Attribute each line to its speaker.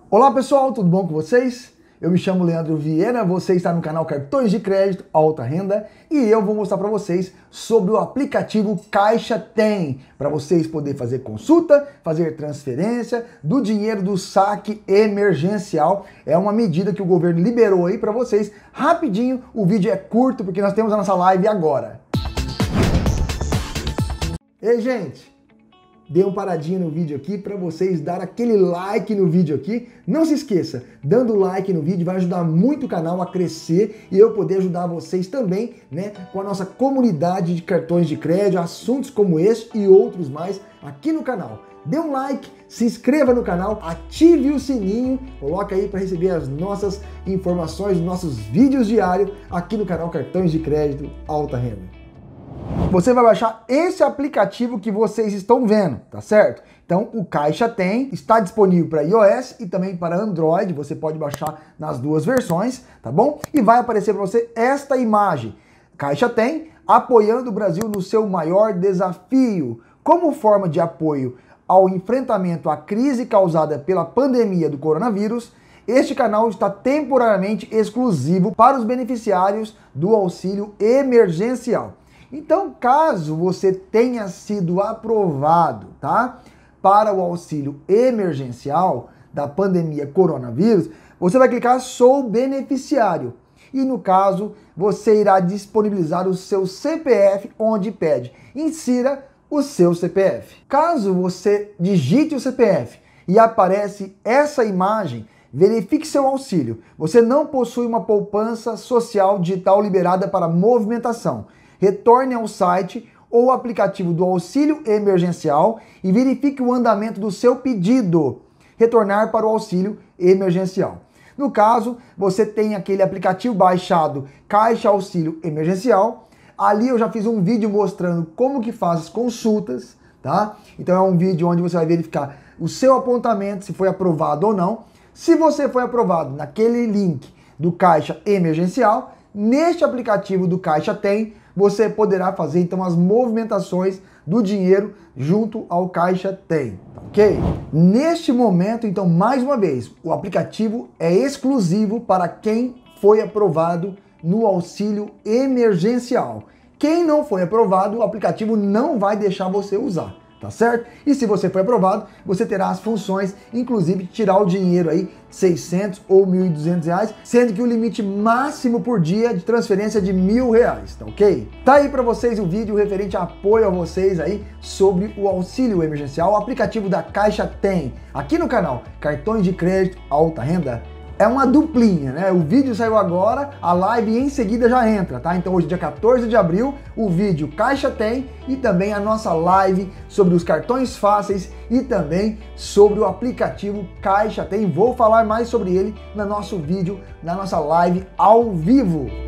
Speaker 1: Olá pessoal, tudo bom com vocês? Eu me chamo Leandro Vieira, você está no canal Cartões de Crédito Alta Renda e eu vou mostrar para vocês sobre o aplicativo Caixa Tem, para vocês poderem fazer consulta, fazer transferência do dinheiro do saque emergencial. É uma medida que o governo liberou aí para vocês. Rapidinho, o vídeo é curto porque nós temos a nossa live agora. Ei gente! Dê uma paradinha no vídeo aqui para vocês dar aquele like no vídeo aqui. Não se esqueça, dando like no vídeo vai ajudar muito o canal a crescer e eu poder ajudar vocês também, né, com a nossa comunidade de cartões de crédito, assuntos como esse e outros mais aqui no canal. Dê um like, se inscreva no canal, ative o sininho, coloca aí para receber as nossas informações, nossos vídeos diários aqui no canal Cartões de Crédito Alta Renda. Você vai baixar esse aplicativo que vocês estão vendo, tá certo? Então o Caixa Tem, está disponível para iOS e também para Android, você pode baixar nas duas versões, tá bom? E vai aparecer para você esta imagem, Caixa Tem, apoiando o Brasil no seu maior desafio. Como forma de apoio ao enfrentamento à crise causada pela pandemia do coronavírus, este canal está temporariamente exclusivo para os beneficiários do auxílio emergencial. Então, caso você tenha sido aprovado, tá, para o auxílio emergencial da pandemia coronavírus, você vai clicar Sou beneficiário. E no caso, você irá disponibilizar o seu CPF onde pede. Insira o seu CPF. Caso você digite o CPF e aparece essa imagem, verifique seu auxílio. Você não possui uma poupança social digital liberada para movimentação. Retorne ao site ou aplicativo do auxílio emergencial e verifique o andamento do seu pedido. Retornar para o auxílio emergencial. No caso, você tem aquele aplicativo baixado Caixa Auxílio Emergencial. Ali eu já fiz um vídeo mostrando como que faz as consultas, tá? Então é um vídeo onde você vai verificar o seu apontamento, se foi aprovado ou não. Se você foi aprovado naquele link do Caixa Emergencial, neste aplicativo do Caixa Tem, você poderá fazer então as movimentações do dinheiro junto ao Caixa Tem, ok? Neste momento, então, mais uma vez, o aplicativo é exclusivo para quem foi aprovado no auxílio emergencial. Quem não foi aprovado, o aplicativo não vai deixar você usar, tá certo? E se você foi aprovado, você terá as funções, inclusive tirar o dinheiro aí, 600 ou 1.200 reais, sendo que o limite máximo por dia de transferência é de R$1.000, tá ok? Tá aí para vocês o vídeo referente a apoio a vocês aí sobre o auxílio emergencial, o aplicativo da Caixa Tem, aqui no canal Cartões de Crédito Alta Renda. É uma duplinha, né? O vídeo saiu agora, a live em seguida já entra, tá? Então hoje, dia 14 de abril, o vídeo Caixa Tem e também a nossa live sobre os cartões fáceis e também sobre o aplicativo Caixa Tem. Vou falar mais sobre ele no nosso vídeo, na nossa live ao vivo.